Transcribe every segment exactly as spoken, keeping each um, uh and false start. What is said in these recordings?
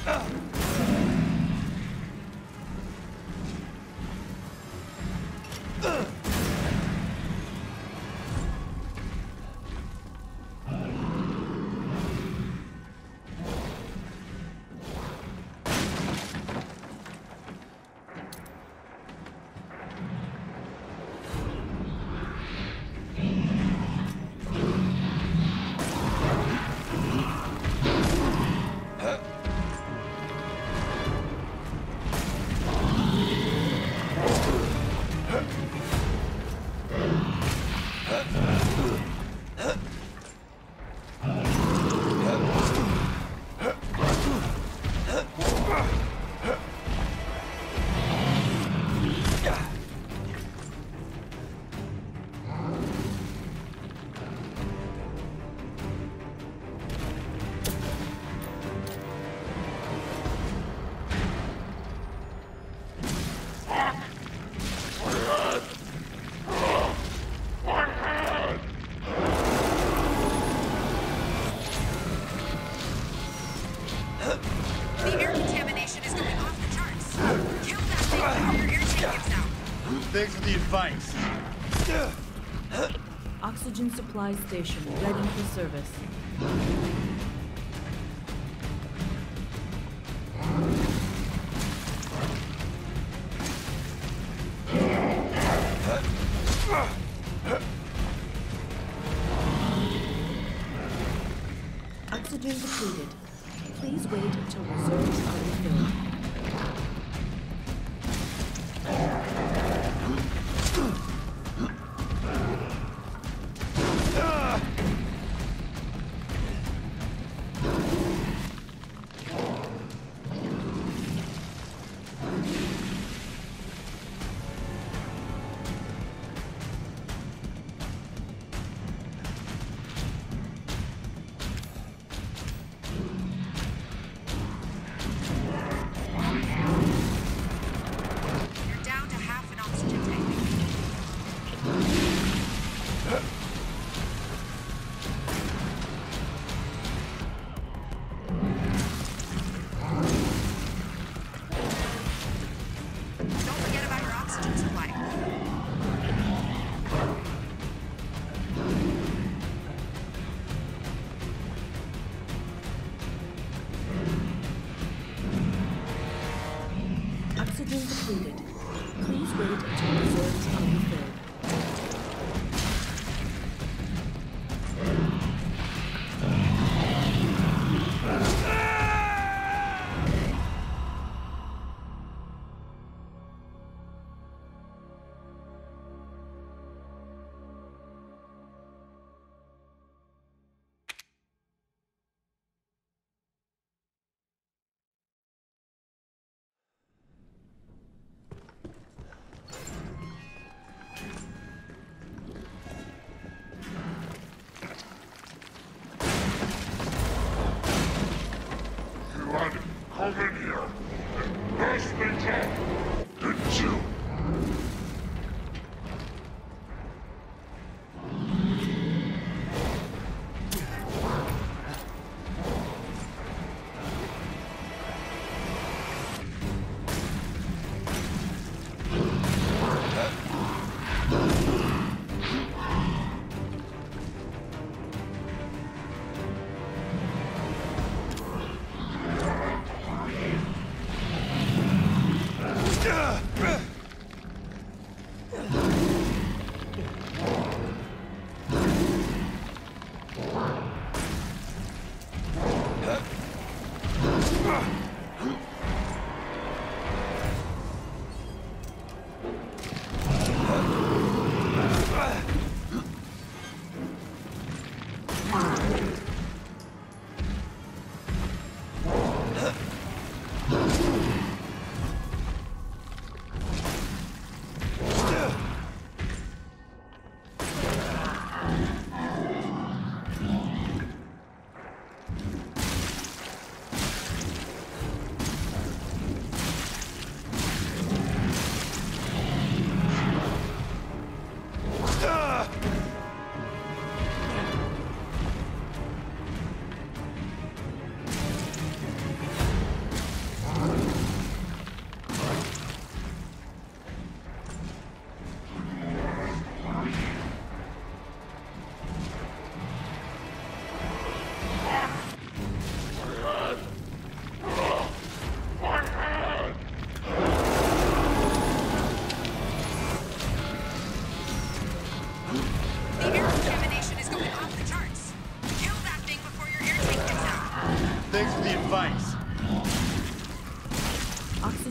Thanks for the advice. Oxygen supply station ready for service. Oxygen depleted. Please wait until reserves are refilled. Oxygen depleted. Please wait until reserves are refilled. Come in here and burst things up, didn't you?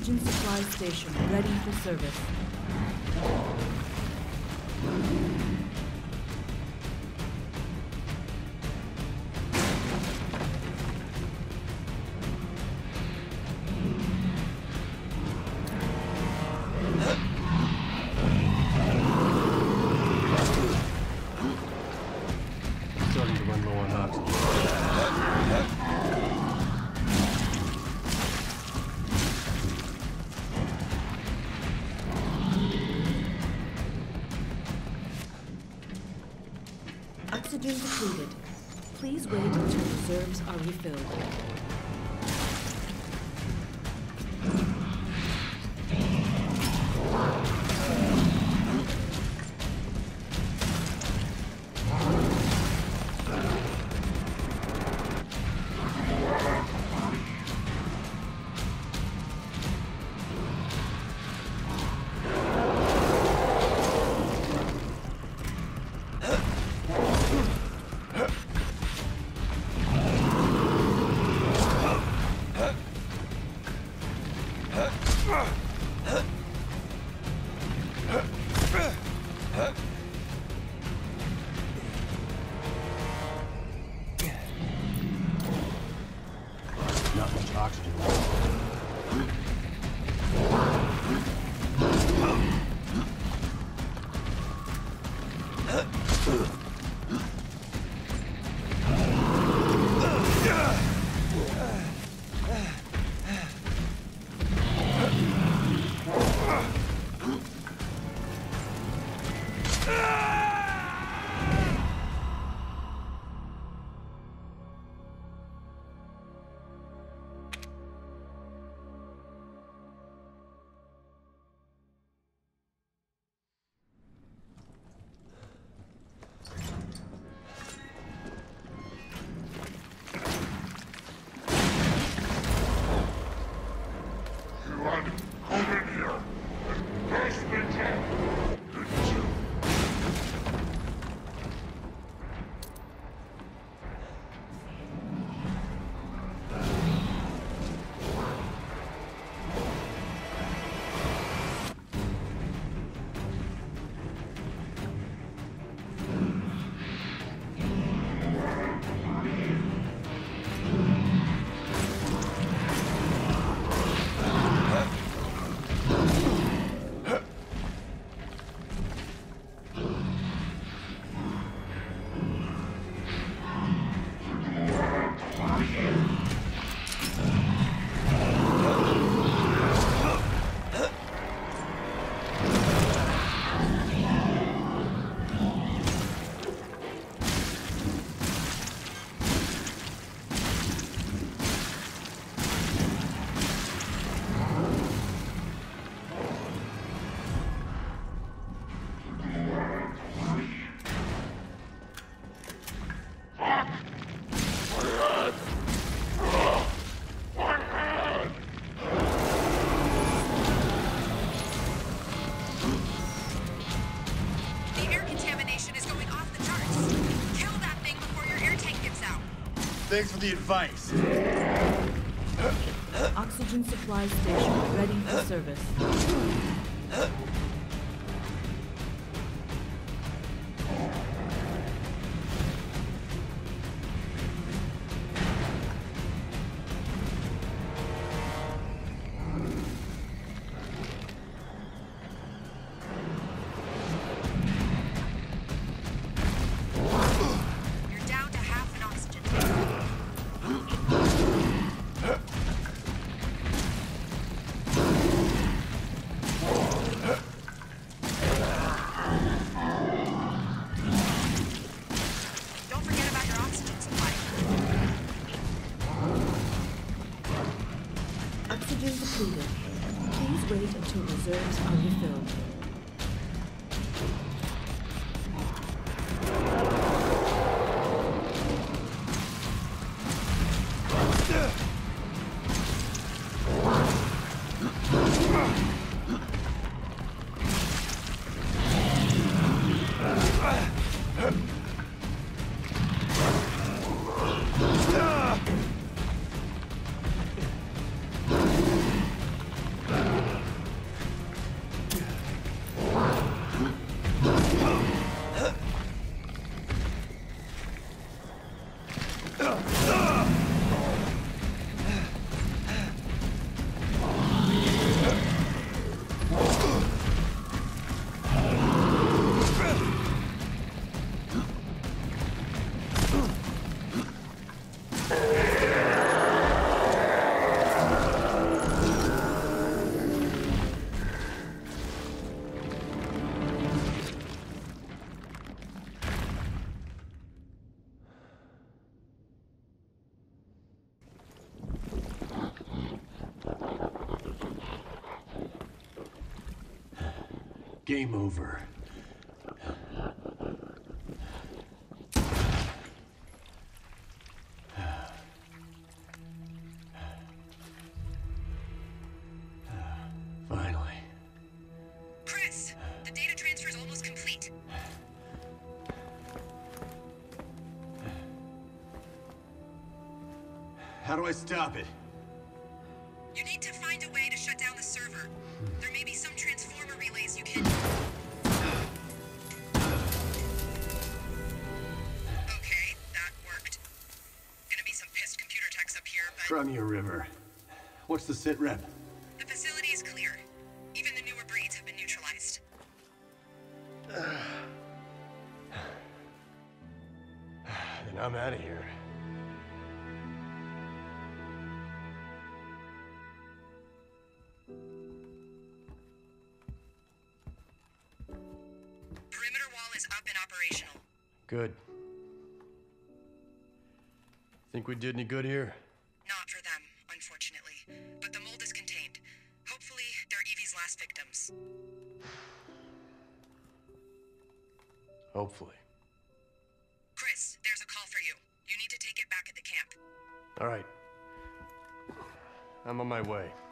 Oxygen supply station ready for service. Starting to run low on oxygen. Oxygen depleted. Please wait until reserves are refilled. Not much oxygen left. You had to come in here and burst me top, didn't you? Thanks for the advice. Oxygen supply station ready for service. You're down to half an oxygen. Don't forget about your oxygen supply. Oxygen depleted. Please wait until reserves are refilled. Game over. Finally. Chris, the data transfer is almost complete. How do I stop it? You need to find a way to shut down the server. There may be some transformer relays you can... Okay, that worked. Gonna be some pissed computer techs up here, but... From your river. What's the sit rep? The facility is clear. Even the newer breeds have been neutralized. Then I'm out of here. Perimeter wall is up and operational. Good. Think we did any good here? Not for them, unfortunately. But the mold is contained. Hopefully, they're Evie's last victims. Hopefully. Chris, there's a call for you. You need to take it back at the camp. All right. I'm on my way.